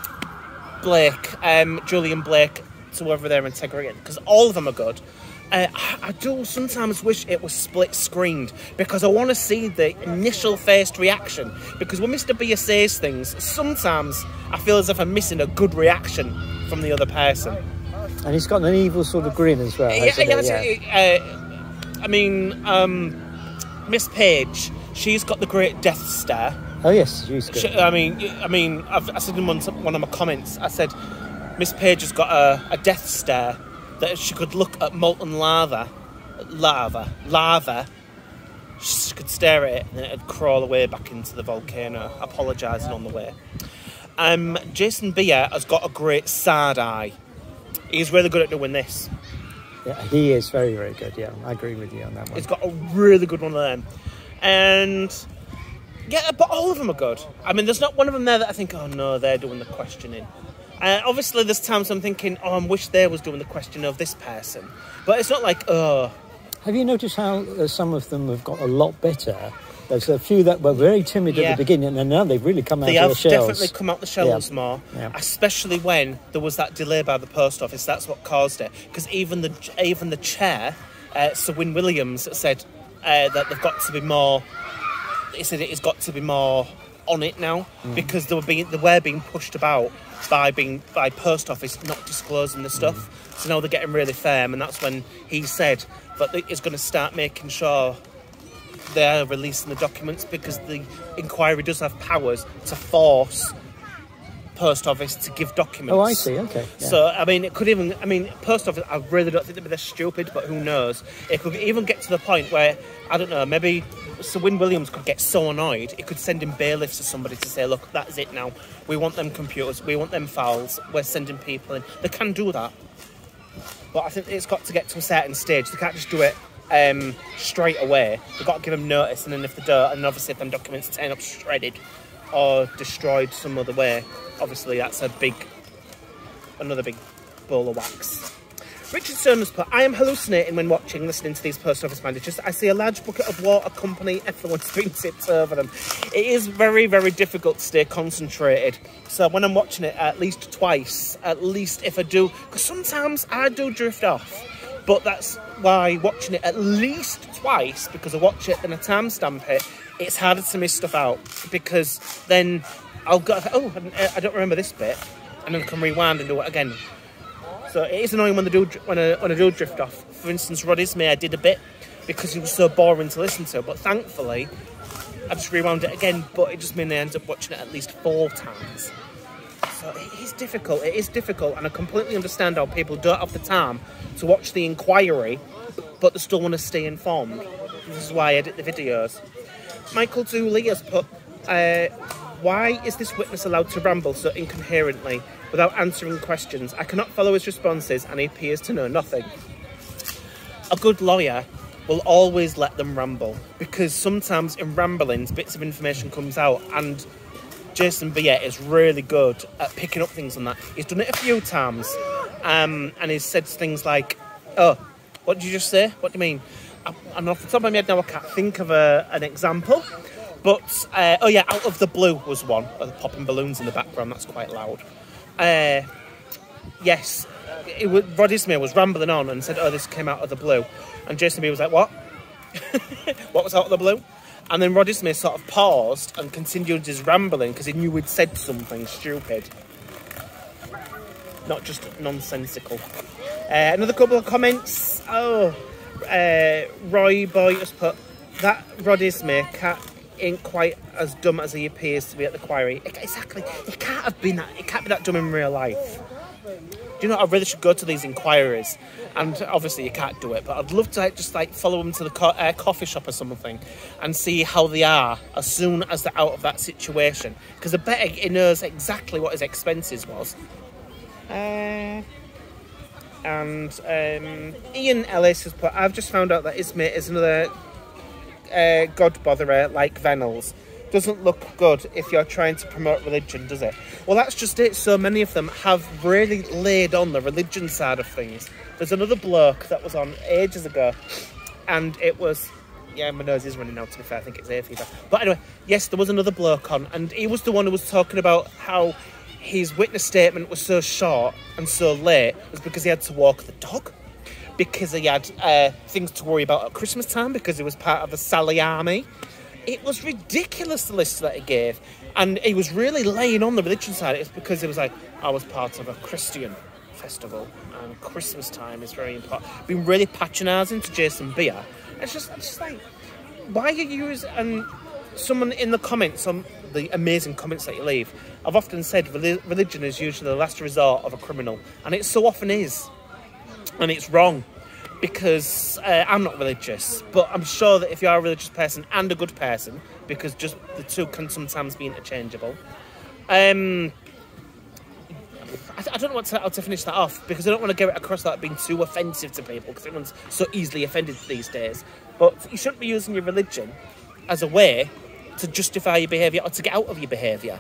Blake, um, Julian Blake to whoever they're interrogating, because all of them are good. Uh, I, I do sometimes wish it was split screened, because I want to see the initial first reaction. Because when Mister Beer says things, sometimes I feel as if I'm missing a good reaction from the other person. And he's got an evil sort of grin as well. Yeah, hasn't he? yeah, uh, I mean, um, Miss Page, she's got the great death stare. Oh yes, she's good. She, I mean, I mean, I've, I said in one, one of my comments, I said Miss Page has got a, a death stare that she could look at molten lava, lava, lava. She could stare at it and then it'd crawl away back into the volcano, apologising on the way. Um, Jason Beer has got a great sad eye. He's really good at doing this. Yeah, he is very, very good. Yeah, I agree with you on that one. He's got a really good one of them. And yeah, but all of them are good. I mean, there's not one of them there that I think, oh no, they're doing the questioning. Uh, obviously, there's times I'm thinking, oh, I wish they was doing the question of this person. But it's not like, oh. Have you noticed how uh, some of them have got a lot better? There's a few that were very timid Yeah. at the beginning, and now they've really come out They of have the shells. definitely come out the shells Yeah. more, Yeah. especially when there was that delay by the post office. That's what caused it. Because even the even the chair, uh, Sir Win Williams, said uh, that they've got to be more. He said it has got to be more on it now, mm. because they were being they were being pushed about by being by post office not disclosing the stuff. Mm. So now they're getting really firm, and that's when he said that he's going to start making sure they're releasing the documents, because the inquiry does have powers to force post office to give documents. Oh, I see. Okay. Yeah. So I mean, it could even. I mean, post office. I really don't think they'd be this stupid, but who knows? It could even get to the point where I don't know. Maybe Sir Win Williams could get so annoyed it could send in bailiffs to somebody to say, "Look, that is it now. We want them computers. We want them files. We're sending people in." They can do that, but I think it's got to get to a certain stage. They can't just do it um, straight away. They've got to give them notice, and then if they don't, and obviously if them documents turn up shredded or destroyed some other way, obviously that's a big, another big ball of wax. Richard Stone has put, I am hallucinating when watching, listening to these post office managers. I see a large bucket of water, company, effluence being tipped over them. It is very, very difficult to stay concentrated. So when I'm watching it at least twice, at least if I do, because sometimes I do drift off. But that's why watching it at least twice, because I watch it and I timestamp it, it's harder to miss stuff out, because then I'll go, oh, I don't remember this bit, and then I can rewind and do it again. So it is annoying when I do when I, when I do drift off. For instance, Rod Ismay, I did a bit because he was so boring to listen to, but thankfully I just rewound it again, but it just means I end up watching it at least four times. So it is difficult, it is difficult, and I completely understand how people don't have the time to watch the inquiry, but they still want to stay informed. This is why I edit the videos. Michael Dooley has put, uh, why is this witness allowed to ramble so incoherently without answering questions? I cannot follow his responses and he appears to know nothing. A good lawyer will always let them ramble, because sometimes in ramblings bits of information comes out, and Jason Beer is really good at picking up things on that. He's done it a few times, um, and he's said things like, oh, what did you just say? What do you mean? And off the top of my head now I can't think of a, an example, but uh, oh yeah, Out of the Blue was one. Oh, the popping balloons in the background, that's quite loud. Uh, yes, it was, Rod Ismay was rambling on and said, oh, this came out of the blue, and Jason B was like, what? what was out of the blue? And then Roddy Smith sort of paused and continued his rambling because he knew he'd said something stupid. Not just nonsensical. Uh, another couple of comments. Oh, uh, Roy Boy has put, that Roddy Smith cat ain't quite as dumb as he appears to be at the quarry. Exactly. He can't have been that, he can't be that dumb in real life. Do you know, I really should go to these inquiries, and obviously you can't do it, but I'd love to like, just like follow them to the co uh, coffee shop or something and see how they are as soon as they're out of that situation, because I bet he knows exactly what his expenses was. Uh, and um, Ian Ellis has put, I've just found out that his mate is another uh, god botherer like Venels. Doesn't look good if you're trying to promote religion, does it? Well, that's just it. So many of them have really laid on the religion side of things. There's another bloke that was on ages ago, and it was... Yeah, my nose is running out, to be fair. I think it's hay fever. But anyway, yes, there was another bloke on, and he was the one who was talking about how his witness statement was so short and so late was because he had to walk the dog, because he had uh, things to worry about at Christmas time, because he was part of the Sally Army. It was ridiculous, the list that he gave. And he was really laying on the religion side. It's because he was like, I was part of a Christian festival, and Christmas time is very important. Been really patronising to Jason Beer. It's just, it's just like, why are you using... And someone in the comments, on the amazing comments that you leave, I've often said religion is usually the last resort of a criminal. And it so often is. And it's wrong. Because uh, I'm not religious, but I'm sure that if you are a religious person and a good person, because just the two can sometimes be interchangeable. Um, I, I don't know what to, how to finish that off, because I don't want to get it across that being too offensive to people, because everyone's so easily offended these days. But you shouldn't be using your religion as a way to justify your behaviour or to get out of your behaviour.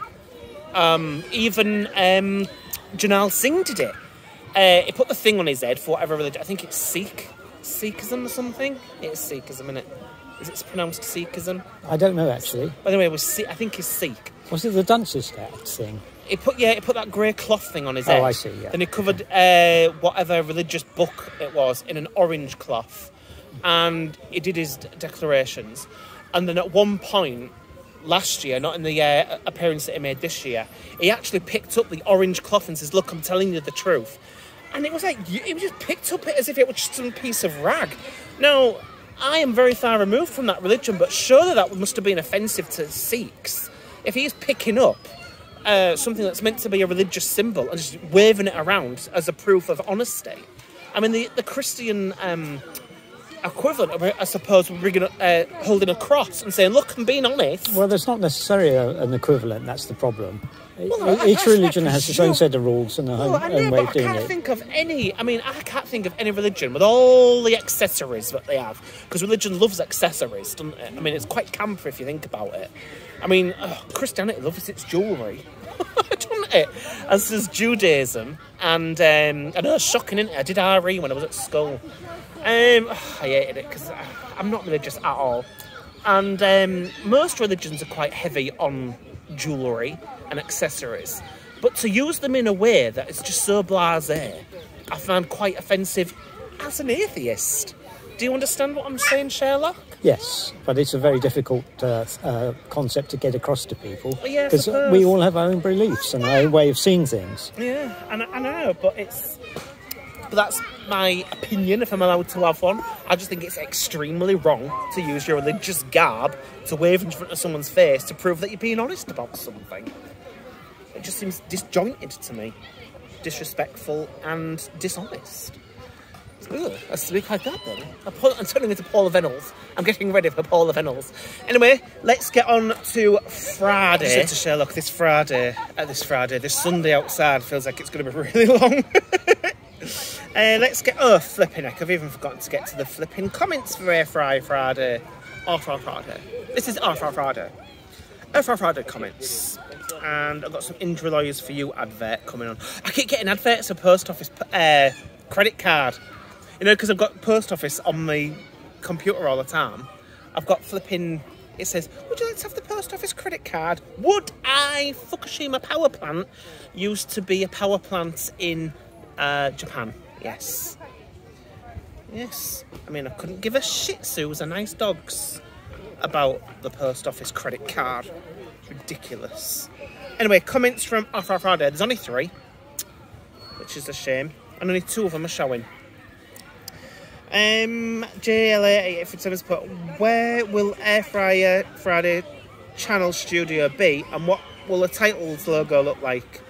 Um, even um, Janal Singh did it. Uh, he put the thing on his head for whatever religion. I think it's Sikh. Sikhism or something? It's Sikhism, isn't it? Is it pronounced Sikhism? I don't know, actually. By the way, it was Sikh. I think it's Sikh. Was it the Dunces thing? He put, yeah, he put that grey cloth thing on his head. Oh, I see, yeah. Then he covered uh, whatever religious book it was in an orange cloth. And he did his declarations. And then at one point, last year, not in the uh, appearance that he made this year, he actually picked up the orange cloth and says, look, I'm telling you the truth. And it was like, he just picked up it as if it was just some piece of rag. Now, I am very far removed from that religion, but surely that must have been offensive to Sikhs. If he's picking up uh, something that's meant to be a religious symbol and just waving it around as a proof of honesty. I mean, the, the Christian um, equivalent of, I suppose, bringing, uh, holding a cross and saying, look, I'm being honest. Well, there's not necessarily a, an equivalent, that's the problem. Well, Each I, religion has its own set of rules and a well, own, I know, own way but of doing I can't it. think of any, I mean, I can't think of any religion with all the accessories that they have. Because religion loves accessories, doesn't it? I mean, it's quite camper if you think about it. I mean, oh, Christianity loves its jewellery, doesn't it? As does Judaism. And um, I know it's shocking, isn't it? I did R E when I was at school. Um, oh, I hated it because I'm not religious at all. And um, most religions are quite heavy on jewellery and accessories. But to use them in a way that is just so blasé, I find quite offensive as an atheist. Do you understand what I'm saying, Sherlock? Yes, but it's a very difficult uh, uh, concept to get across to people. Well, yeah, because we all have our own beliefs and our own way of seeing things. Yeah, and I, I know, but it's... But that's my opinion, if I'm allowed to have one. I just think it's extremely wrong to use your religious garb to wave in front of someone's face to prove that you're being honest about something. It just seems disjointed to me. Disrespectful and dishonest. Ugh, I speak like that then. I'm turning into Paula Venels. I'm getting ready for Paula Venels. Anyway, let's get on to Friday. I said to Sherlock, this Friday, uh, this Friday, this Sunday outside feels like it's going to be really long. uh, let's get, oh, flipping heck, I've even forgotten to get to the flipping comments for Air Fry Friday. Air Fry Friday. This is Air Fry Friday. Air Fry Friday comments. And I've got some Indra Lawyers for You advert coming on. I keep getting adverts for post office uh, credit card. You know, because I've got post office on my computer all the time. I've got flipping, it says, would you like to have the post office credit card? Would I? Fukushima power plant used to be a power plant in uh, Japan. Yes. Yes. I mean, I couldn't give a shit, Sue's are nice dogs, about the post office credit card. It's ridiculous. Anyway, comments from Off Frah Friday. There's only three, which is a shame. And only two of them are showing. Um, J L A eight eight seven's put, where will Air Fryer Friday channel studio be and what will the title's logo look like?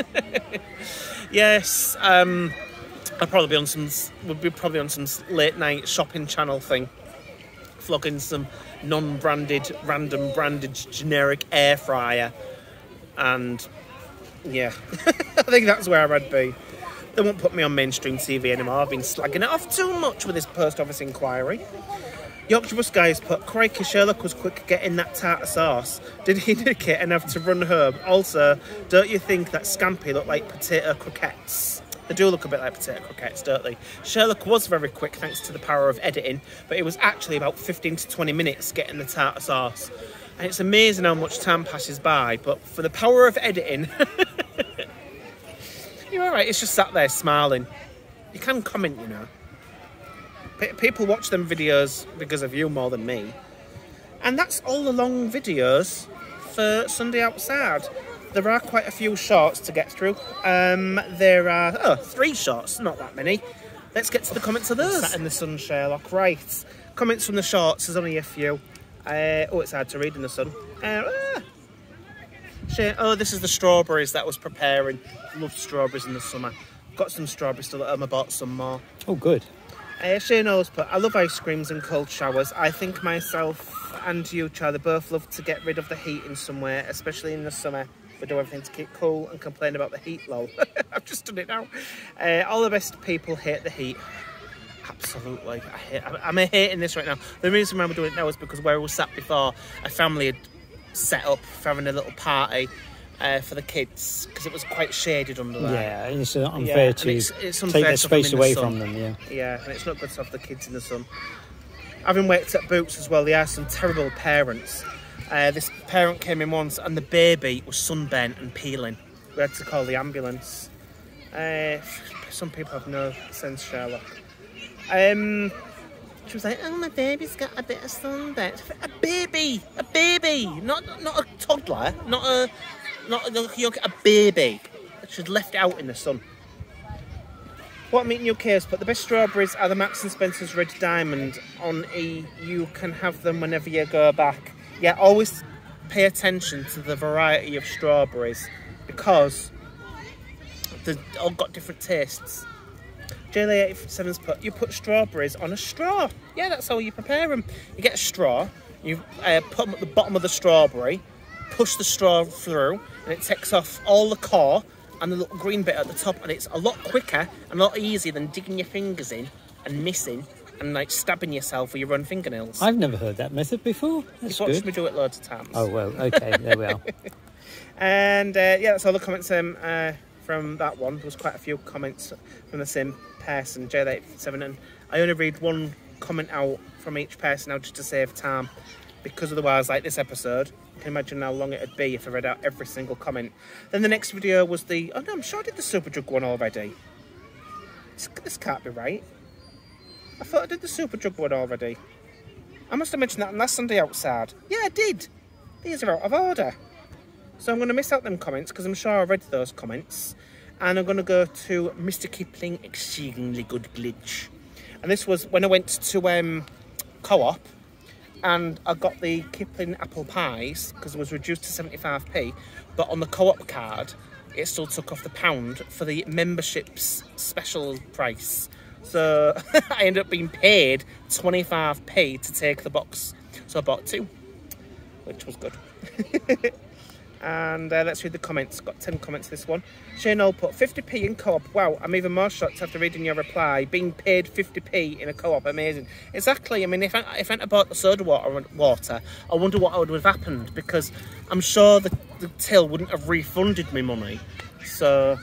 Yes, um, I'll probably be on some, we'll be probably on some late night shopping channel thing. Flogging some non-branded, random branded generic air fryer. And yeah, I think that's where I'd be. They won't put me on mainstream T V anymore. I've been slagging it off too much with this post office inquiry. Yorkshire Bus Guys put, crikey, Sherlock was quick getting that tartar sauce. Did he nick it and have to run home? Also, don't you think that scampi looked like potato croquettes? They do look a bit like potato croquettes, don't they? Sherlock was very quick thanks to the power of editing, but it was actually about fifteen to twenty minutes getting the tartar sauce. And it's amazing how much time passes by, but for the power of editing... You're alright, it's just sat there smiling. You can comment, you know. P people watch them videos because of you more than me. And that's all the long videos for Sunday Outside. There are quite a few shorts to get through. Um, there are, oh, three shorts, not that many. Let's get to the comments of those. Sat in the sun, Sherlock. Right. Comments from the shorts, there's only a few. Uh, oh, it's hard to read in the sun. Uh, ah. Oh, this is the strawberries that I was preparing. Love strawberries in the summer. Got some strawberries still at home. I bought some more. Oh, good. Uh, Shane Knowles put, I love ice creams and cold showers. I think myself and you, Charlie, both love to get rid of the heat in somewhere, especially in the summer. We do everything to keep cool and complain about the heat, lol. I've just done it now. Uh, all the best people hate the heat. Absolutely. I hate, I'm hating this right now. The reason why I'm doing it now is because where I was sat before, a family had set up for having a little party uh, for the kids because it was quite shaded under there. Yeah, it's unfair yeah, to it's, it's unfair take that to space them away the from them, yeah. Yeah, and it's not good to have the kids in the sun. Having worked at Boots as well, they are some terrible parents. Uh, this parent came in once and the baby was sunburnt and peeling. We had to call the ambulance. Uh, some people have no sense, Sherlock. Um... She was like, oh, my baby's got a bit of sunburn. A baby! A baby! Not not a toddler. Not a... Not a, a baby. She's left out in the sun. What meat in your case? But the best strawberries are the Marks and Spencer's Red Diamond on E. You can have them whenever you go back. Yeah, always pay attention to the variety of strawberries because they've all got different tastes. J L A eight seven's put, you put strawberries on a straw. Yeah, that's how you prepare them. You get a straw, you uh, put them at the bottom of the strawberry, push the straw through, and it takes off all the core and the little green bit at the top, and it's a lot quicker and a lot easier than digging your fingers in and missing and like stabbing yourself with your own fingernails. I've never heard that method before. That's You've watched good. me do it loads of times. Oh, well, okay, there we are. And uh, yeah, that's all the comments um, uh, from that one. There was quite a few comments from the same person, J L eight seven, and I only read one comment out from each person now just to save time, because otherwise, like this episode, you can imagine how long it'd be if I read out every single comment. Then the next video was the, oh no, I'm sure I did the Superdrug one already. This, this can't be right. I thought I did the Superdrug one already. I must have mentioned that on last Sunday Outside. Yeah, I did. These are out of order. So I'm going to miss out them comments because I'm sure I read those comments. And I'm going to go to Mister Kipling Exceedingly Good Glitch. And this was when I went to um, Co-op and I got the Kipling apple pies because it was reduced to seventy-five p. But on the Co-op card, it still took off the pound for the membership's special price. So I ended up being paid twenty-five p to take the box. So I bought two, which was good. And uh, let's read the comments. Got ten comments this one. Shane Knoll put fifty p in Co-op. Wow, I'm even more shocked after reading your reply. Being paid fifty p in a Co-op, amazing. Exactly. I mean, if I, if I hadn't bought the soda water, water, I wonder what would have happened, because I'm sure the, the till wouldn't have refunded me money. So,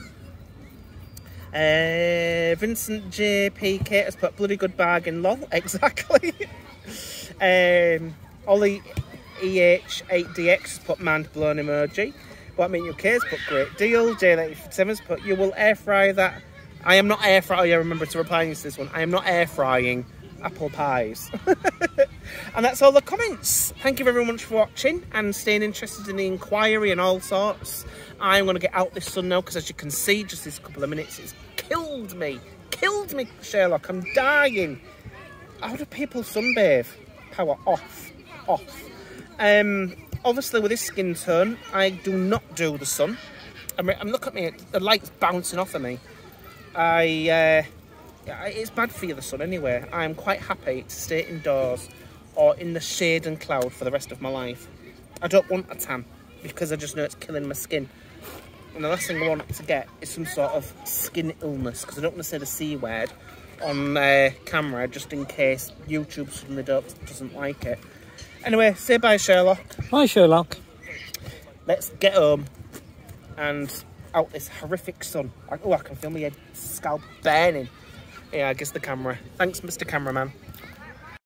uh, Vincent J P K has put bloody good bargain, lol. Exactly. um, Ollie E H eight D X has put mind blown emoji. What mean you cares? Put great deal. J L eight seven's put you will air fry that I am not air frying. Oh yeah, remember to reply to this one. I am not air frying apple pies. And that's all the comments. Thank you very much for watching and staying interested in the inquiry and all sorts. I'm going to get out this sun now because, as you can see, just this couple of minutes, it's killed me. Killed me, Sherlock. I'm dying. How do people sunbathe? Power off. Off. Um, obviously, with this skin tone, I do not do the sun. I mean, look at me. The light's bouncing off of me. I... Uh, Yeah, it's bad for you, the sun, anyway. I'm quite happy to stay indoors or in the shade and cloud for the rest of my life. I don't want a tan because I just know it's killing my skin. And the last thing I want to get is some sort of skin illness, because I don't want to say the C word on uh, camera just in case YouTube suddenly don't, doesn't like it. Anyway, say bye, Sherlock. Bye, Sherlock. Let's get home and out this horrific sun. Oh, I can feel my head scalp burning. Yeah, I guess the camera. Thanks, Mister Cameraman.